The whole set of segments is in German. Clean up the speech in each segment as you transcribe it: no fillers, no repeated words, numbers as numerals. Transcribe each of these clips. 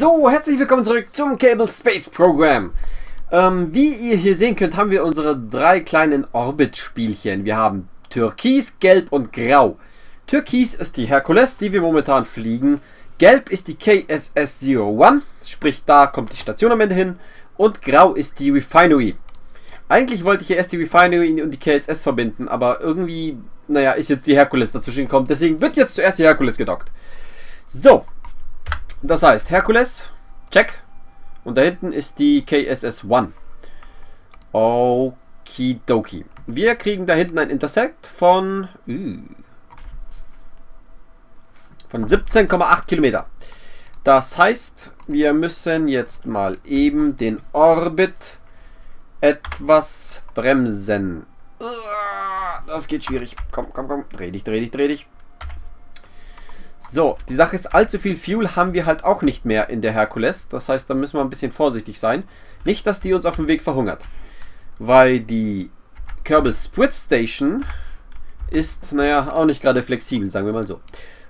So, herzlich willkommen zurück zum Kerbal Space Program. Wie ihr hier sehen könnt, haben wir unsere drei kleinen Orbit-Spielchen. Wir haben Türkis, Gelb und Grau. Türkis ist die Herkules, die wir momentan fliegen. Gelb ist die KSS-01, sprich da kommt die Station am Ende hin. Und Grau ist die Refinery. Eigentlich wollte ich ja erst die Refinery und die KSS verbinden, aber irgendwie, naja, ist jetzt die Herkules dazwischen gekommen. Deswegen wird jetzt zuerst die Herkules gedockt. So. Das heißt, Herkules, check. Und da hinten ist die KSS-1. Okidoki. Wir kriegen da hinten ein Intersect von 17,8 Kilometer. Das heißt, wir müssen jetzt mal eben den Orbit etwas bremsen. Das geht schwierig. Komm, komm, komm. Dreh dich, dreh dich, dreh dich. So, die Sache ist, allzu viel Fuel haben wir halt auch nicht mehr in der Herkules. Das heißt, da müssen wir ein bisschen vorsichtig sein. Nicht, dass die uns auf dem Weg verhungert. Weil die Kerbal Space Station ist, naja, auch nicht gerade flexibel, sagen wir mal so.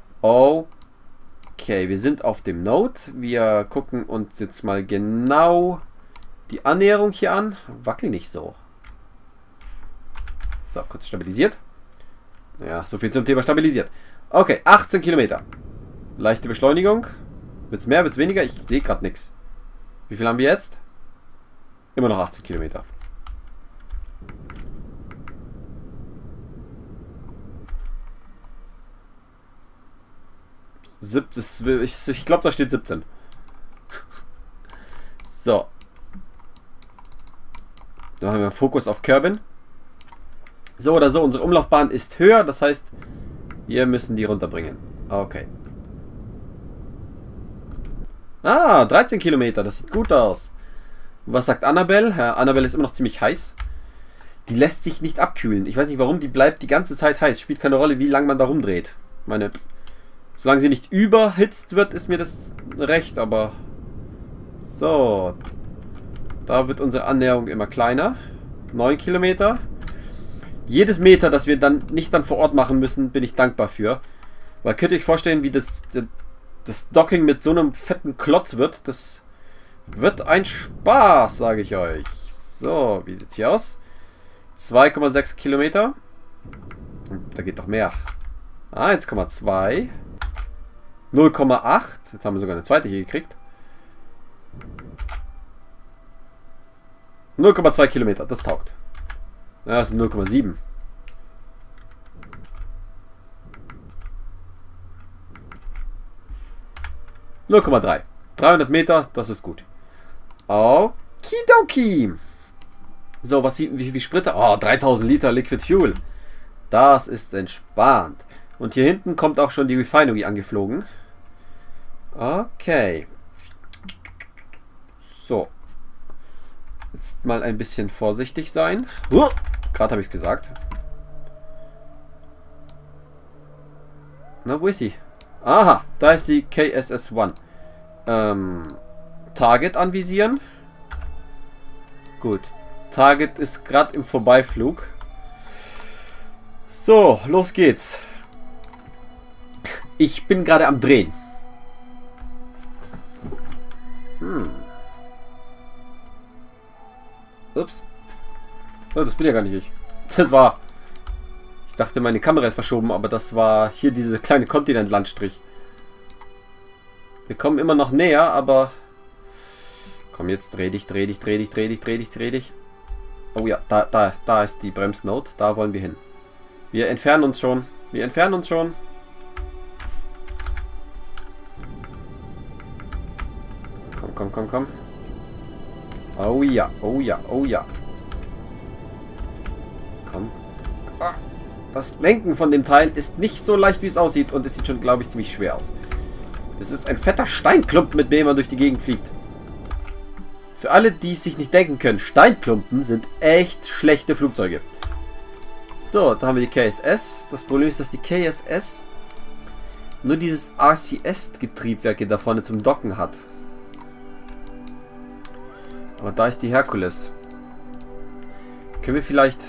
Okay, wir sind auf dem Node. Wir gucken uns jetzt mal genau die Annäherung hier an. Wackel nicht so. So, kurz stabilisiert. Ja, so viel zum Thema stabilisiert. Okay, 18 Kilometer. Leichte Beschleunigung. Wird's mehr, wird's weniger? Ich sehe gerade nichts. Wie viel haben wir jetzt? Immer noch 18 Kilometer. Ich glaube, da steht 17. So. Da haben wir Fokus auf Kerbin. So oder so, unsere Umlaufbahn ist höher, das heißt, wir müssen die runterbringen. Okay. Ah, 13 Kilometer, das sieht gut aus. Was sagt Annabelle? Ja, Annabelle ist immer noch ziemlich heiß. Die lässt sich nicht abkühlen. Ich weiß nicht warum, die bleibt die ganze Zeit heiß. Spielt keine Rolle, wie lange man da rumdreht. Meine, solange sie nicht überhitzt wird, ist mir das recht, aber... So. Da wird unsere Annäherung immer kleiner. 9 Kilometer. Jedes Meter, das wir dann nicht vor Ort machen müssen, bin ich dankbar für. Weil könnt ihr euch vorstellen, wie das Docking mit so einem fetten Klotz wird. Das wird ein Spaß, sage ich euch. So, wie sieht es hier aus? 2,6 Kilometer. Da geht doch mehr. 1,2. 0,8. Jetzt haben wir sogar eine zweite hier gekriegt. 0,2 Kilometer, das taugt. Ja, das sind 0,7. (0,3). 300 Meter, das ist gut. Okidoki. So, was sieht, wie Sprit? Oh, 3000 Liter Liquid Fuel. Das ist entspannt. Und hier hinten kommt auch schon die Refinery angeflogen. Okay. So. Jetzt mal ein bisschen vorsichtig sein. Gerade habe ich es gesagt. Na, wo ist sie? Aha, da ist die KSS-1. Target anvisieren. Gut. Target ist gerade im Vorbeiflug. So, los geht's. Ich bin gerade am Drehen. Ups. Oh, das bin ja gar nicht ich. Das war... Ich dachte, meine Kamera ist verschoben, aber das war hier diese kleine Kontinent-Landstrich. Wir kommen immer noch näher, aber... Komm, jetzt dreh dich, dreh dich, dreh dich, dreh dich, dreh dich, dreh dich. Oh ja, da ist die Bremsnode. Da wollen wir hin. Wir entfernen uns schon. Wir entfernen uns schon. Komm, komm, komm, komm. Oh ja, oh ja, oh ja. Komm. Das Lenken von dem Teil ist nicht so leicht, wie es aussieht. Und es sieht schon, glaube ich, ziemlich schwer aus. Das ist ein fetter Steinklumpen, mit dem man durch die Gegend fliegt. Für alle, die es sich nicht denken können, Steinklumpen sind echt schlechte Flugzeuge. So, da haben wir die KSS. Das Problem ist, dass die KSS nur dieses RCS-Getriebwerk da vorne zum Docken hat. Aber da ist die Herkules. Können wir vielleicht...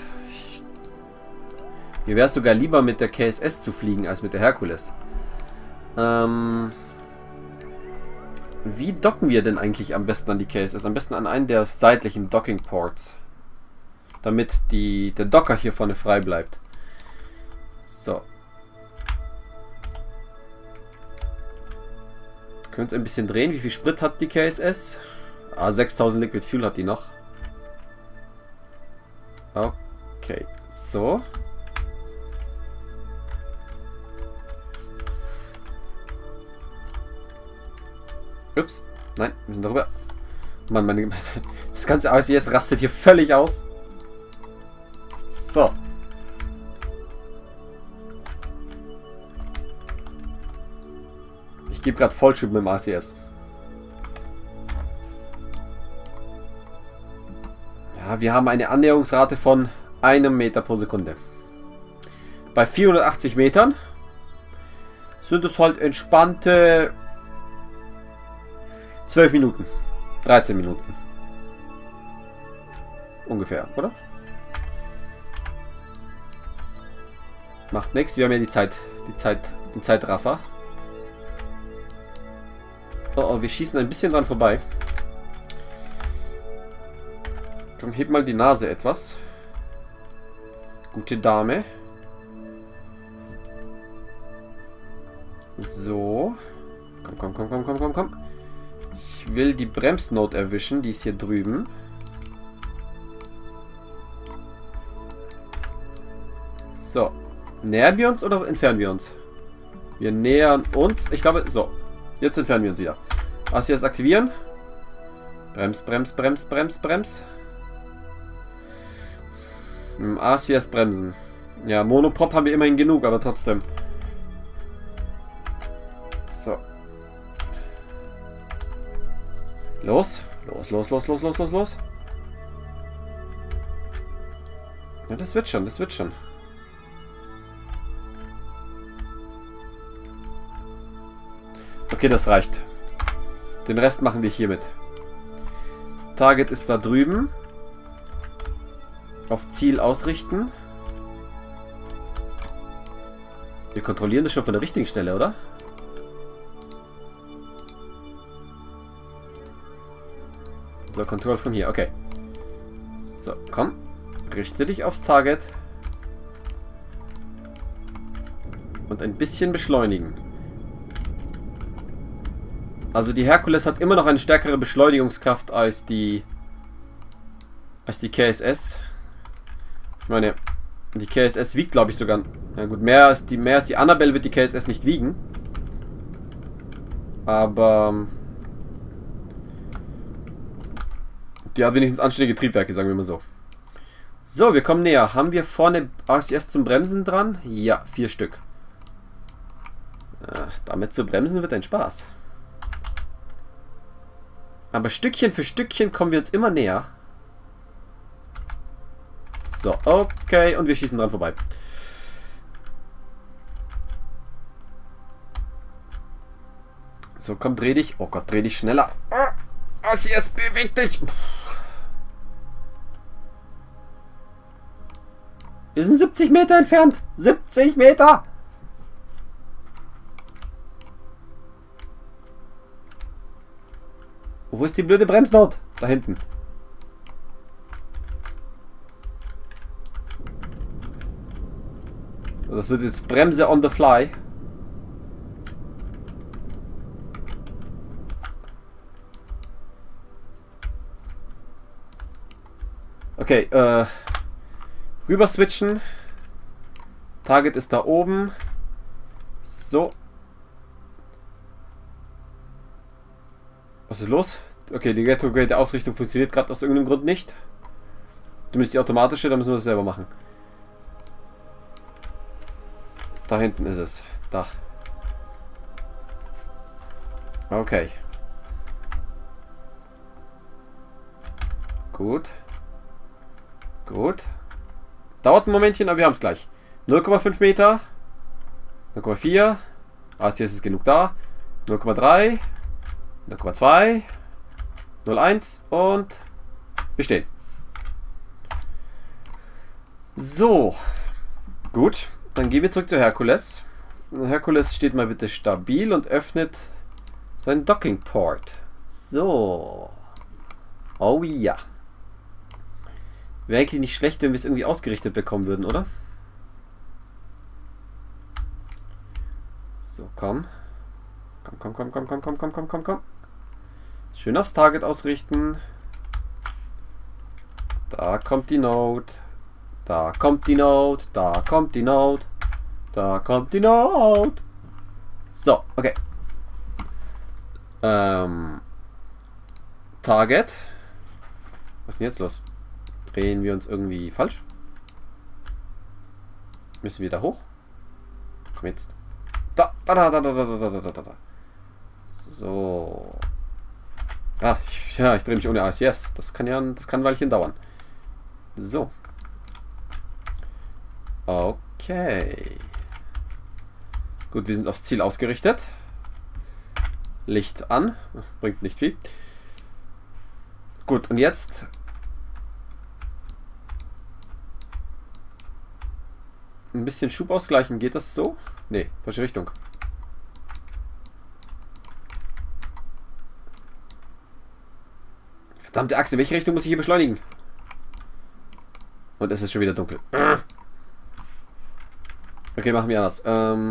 Mir wäre es sogar lieber mit der KSS zu fliegen, als mit der Herkules. Wie docken wir denn eigentlich am besten an die KSS? Am besten an einen der seitlichen Docking Ports. Damit der Docker hier vorne frei bleibt. So. Können wir uns ein bisschen drehen. Wie viel Sprit hat die KSS? 6000 Liquid Fuel hat die noch. Okay. So. Ups. Nein, wir sind darüber. Mann, das ganze ACS rastet hier völlig aus. So. Ich gebe gerade Vollschub mit dem ACS. Ja, wir haben eine Annäherungsrate von 1 Meter pro Sekunde. Bei 480 Metern sind es halt entspannte 12 Minuten. 13 Minuten. Ungefähr, oder? Macht nichts, wir haben ja den Zeitraffer. Oh, wir schießen ein bisschen dran vorbei. Komm, heb mal die Nase etwas. Gute Dame. So. Komm. Ich will die Bremsnote erwischen, die ist hier drüben. So. Nähern wir uns oder entfernen wir uns? Wir nähern uns. Ich glaube, so. Jetzt entfernen wir uns wieder. ACS aktivieren. Brems. ACS bremsen. Ja, Monoprop haben wir immerhin genug, aber trotzdem. So. Los. Ja, das wird schon. Okay, das reicht. Den Rest machen wir hiermit. Target ist da drüben. Auf Ziel ausrichten. Wir kontrollieren das schon von der richtigen Stelle, oder? So, Control von hier, okay. So, komm. Richte dich aufs Target. Und ein bisschen beschleunigen. Also die Herkules hat immer noch eine stärkere Beschleunigungskraft als die KSS. Ich meine, die KSS wiegt, glaube ich, sogar... Na gut, mehr als die Annabelle wird die KSS nicht wiegen. Aber... die hat wenigstens anständige Triebwerke, sagen wir mal so. So, wir kommen näher. Haben wir vorne ACS zum Bremsen dran? Ja, 4 Stück. Damit zu bremsen wird ein Spaß. Aber Stückchen für Stückchen kommen wir uns immer näher. So, okay. Und wir schießen dran vorbei. So, komm, dreh dich. Oh Gott, dreh dich schneller. ACS, beweg dich. Wir sind 70 Meter entfernt. 70 Meter. Wo ist die blöde Bremsnote? Da hinten. Das wird jetzt Bremse on the fly. Okay, rüber switchen. Target ist da oben. So. Was ist los? Okay, die Retrograde-Ausrichtung funktioniert gerade aus irgendeinem Grund nicht. Zumindest die automatische, da müssen wir das selber machen. Da hinten ist es. Da. Okay. Gut. Gut. Dauert ein Momentchen, aber wir haben es gleich. 0,5 Meter. 0,4. ACS ist genug da. 0,3. 0,2. 0,1 und bestehen. So. Gut. Dann gehen wir zurück zu Herkules. Herkules steht mal bitte stabil und öffnet So ein Docking Port. So. Oh ja. Wäre eigentlich nicht schlecht, wenn wir es irgendwie ausgerichtet bekommen würden, oder? So, komm. Komm. Schön aufs Target ausrichten. Da kommt die Node. Da kommt die Node. Da kommt die Node. Da kommt die Node. So, okay. Target. Was ist denn jetzt los? Drehen wir uns irgendwie falsch? Müssen wir da hoch? Komm jetzt. Da. So. Ah, ich drehe mich ohne ACS. Das kann ein Weilchen dauern. So. Okay. Gut, wir sind aufs Ziel ausgerichtet. Licht an. Bringt nicht viel. Gut, und jetzt ein bisschen Schub ausgleichen. Geht das so? Nee, falsche Richtung. Verdammte Achse, welche Richtung muss ich hier beschleunigen? Und es ist schon wieder dunkel. Okay, machen wir anders.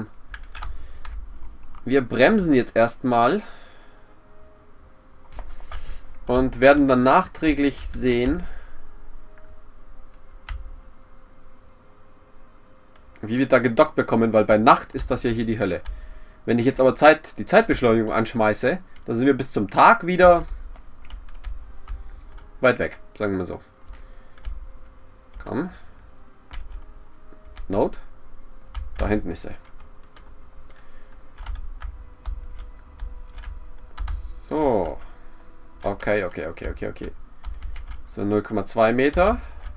Wir bremsen jetzt erstmal. Und werden dann nachträglich sehen, wie wir da gedockt bekommen, weil bei Nacht ist das ja hier die Hölle. Wenn ich jetzt aber die Zeitbeschleunigung anschmeiße, dann sind wir bis zum Tag wieder weit weg, sagen wir mal so. Komm. Node. Da hinten ist sie. So. Okay. So, 0,2 Meter.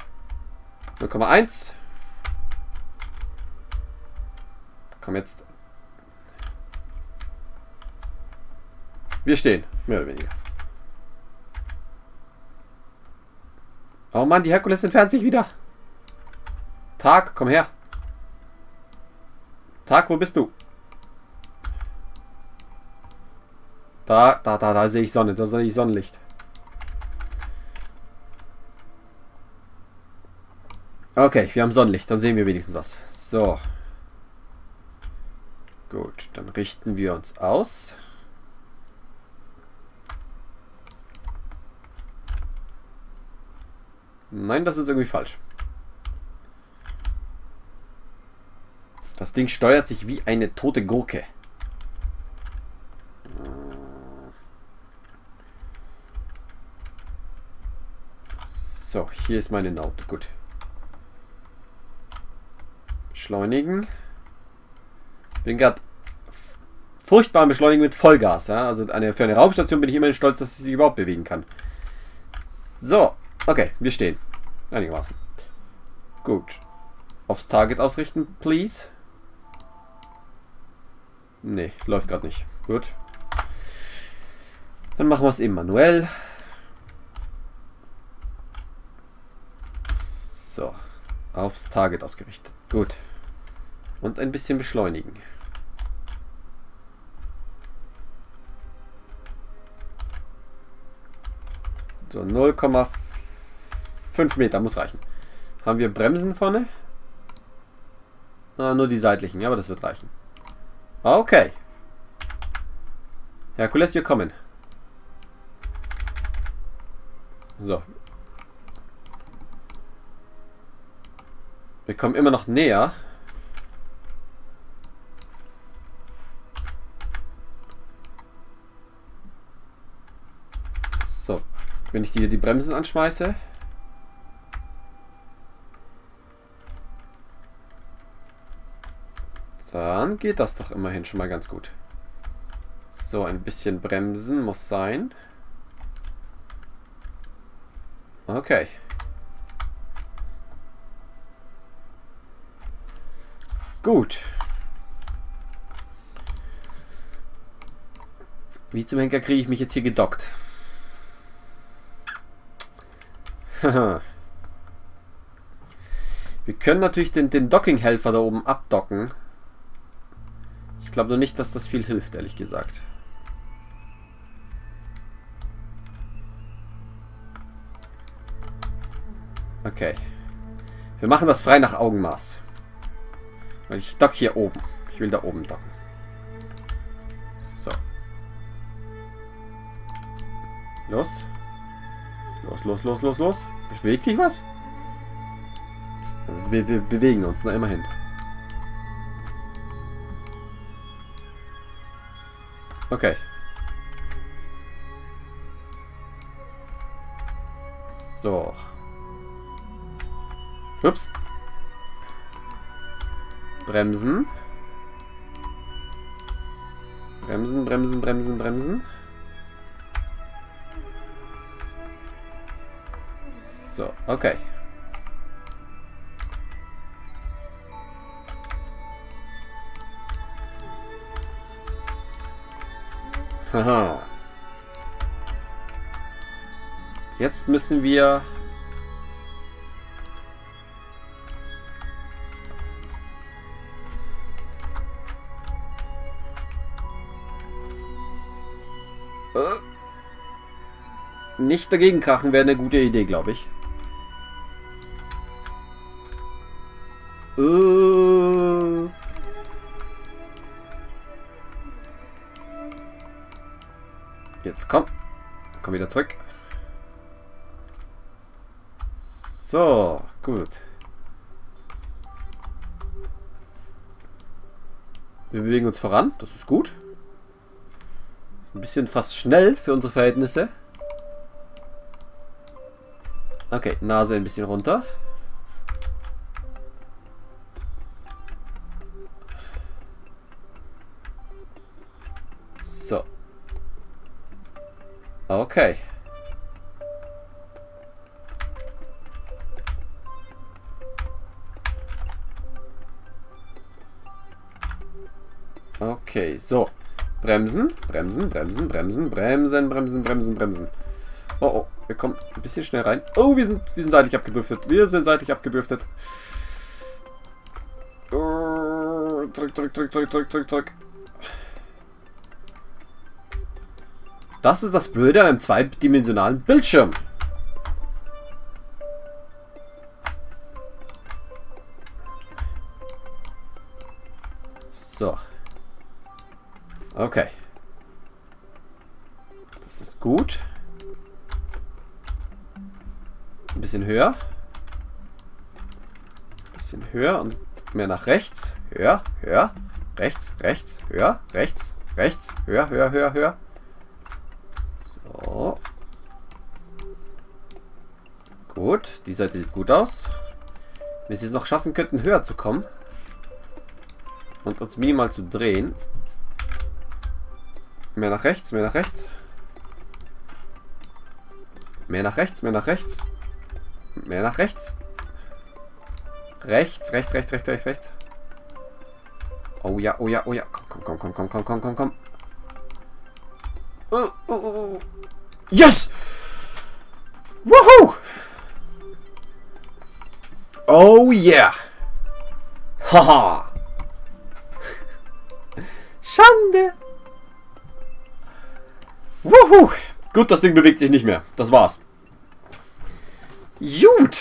0,1. Komm jetzt. Wir stehen, mehr oder weniger. Oh Mann, die Herkules entfernt sich wieder. Tag, komm her. Tag, wo bist du? Da sehe ich Sonne, da sehe ich Sonnenlicht. Okay, wir haben Sonnenlicht, dann sehen wir wenigstens was. So. Gut, dann richten wir uns aus. Nein, das ist irgendwie falsch. Das Ding steuert sich wie eine tote Gurke. So, hier ist meine Node. Gut. Beschleunigen. Bin gerade furchtbar am Beschleunigen mit Vollgas. Ja? Also für eine Raumstation bin ich immerhin stolz, dass sie sich überhaupt bewegen kann. So, okay, wir stehen. Einigermaßen. Gut. Aufs Target ausrichten, please. Nee, läuft gerade nicht. Gut. Dann machen wir es eben manuell. So. Aufs Target ausgerichtet. Gut. Und ein bisschen beschleunigen. So, 0,5 Meter muss reichen. Haben wir Bremsen vorne? Ah, nur die seitlichen, ja, aber das wird reichen. Okay. Herkules, wir kommen. So. Wir kommen immer noch näher. So. Wenn ich hier die Bremsen anschmeiße. Dann geht das doch immerhin schon mal ganz gut. So, ein bisschen bremsen muss sein. Okay. Gut. Wie zum Henker kriege ich mich jetzt hier gedockt? Wir können natürlich den Docking-Helfer da oben abdocken. Ich glaube nur nicht, dass das viel hilft, ehrlich gesagt. Okay. Wir machen das frei nach Augenmaß. Weil ich dock hier oben. Ich will da oben docken. So. Los. Los. Bewegt sich was? Wir bewegen uns, na immerhin. Okay. So. Ups. Bremsen. Bremsen. So, okay. Haha. Jetzt müssen wir... Nicht dagegen krachen wäre eine gute Idee, glaube ich. Jetzt komm. Komm wieder zurück. So, gut. Wir bewegen uns voran. Das ist gut. Ein bisschen fast schnell für unsere Verhältnisse. Okay, Nase ein bisschen runter. So. Okay. Okay, so. Bremsen. Oh, oh, wir kommen ein bisschen schnell rein. Oh, wir sind seitlich abgedriftet. Oh, zurück. Das ist das Blöde an einem zweidimensionalen Bildschirm. So. Okay. Das ist gut. Ein bisschen höher. Und mehr nach rechts. Höher. Rechts. Höher. Höher. So. Gut. Die Seite sieht gut aus. Wenn sie es noch schaffen könnten, höher zu kommen. Und uns minimal zu drehen. Mehr nach rechts. Mehr nach rechts. Rechts. Oh ja. Komm. Oh. Yes! Woohoo! Oh yeah! Haha! Schande! Woohoo! Gut, das Ding bewegt sich nicht mehr. Das war's. Gut!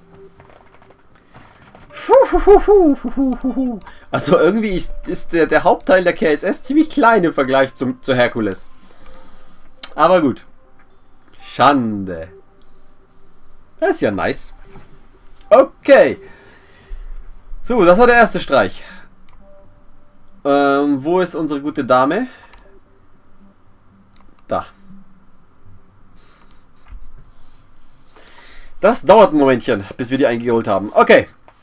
Also irgendwie ist der Hauptteil der KSS ziemlich klein im Vergleich zur Herkules. Aber gut. Schande. Das ist ja nice. Okay. So, das war der erste Streich. Wo ist unsere gute Dame? Da. Das dauert ein Momentchen, bis wir die eingeholt haben. Okay.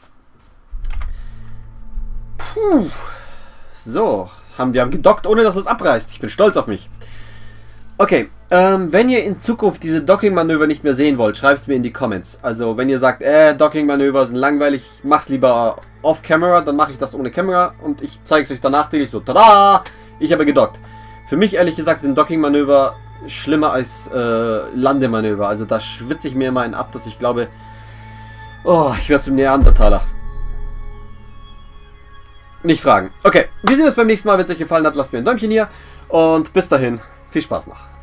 Puh. So. Wir haben gedockt, ohne dass es abreißt. Ich bin stolz auf mich. Okay. Wenn ihr in Zukunft diese Docking-Manöver nicht mehr sehen wollt, schreibt es mir in die Comments. Also, wenn ihr sagt, Docking-Manöver sind langweilig, mach's lieber off-camera, dann mache ich das ohne Kamera und ich zeige es euch danach so, tada! Ich habe gedockt. Für mich, ehrlich gesagt, sind Docking-Manöver schlimmer als Landemanöver. Also da schwitze ich mir immer einen ab, dass ich glaube, oh, ich werde zum Neandertaler. Nicht fragen. Okay, wir sehen uns beim nächsten Mal. Wenn es euch gefallen hat, lasst mir ein Däumchen hier. Und bis dahin, viel Spaß noch.